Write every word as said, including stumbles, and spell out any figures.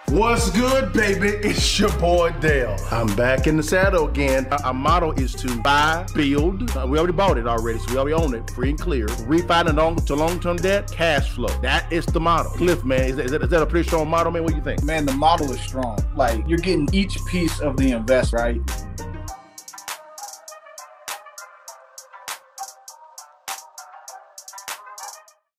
What's good, baby? It's your boy Dale. I'm back in the saddle again. Our, our motto is to buy, build. Uh, we already bought it already, so we already own it, free and clear. Refinance long to long-term debt, cash flow. That is the motto. Cliff, man, is that, is that, is that a pretty strong motto, man? What do you think? Man, the model is strong. Like, you're getting each piece of the investment, right?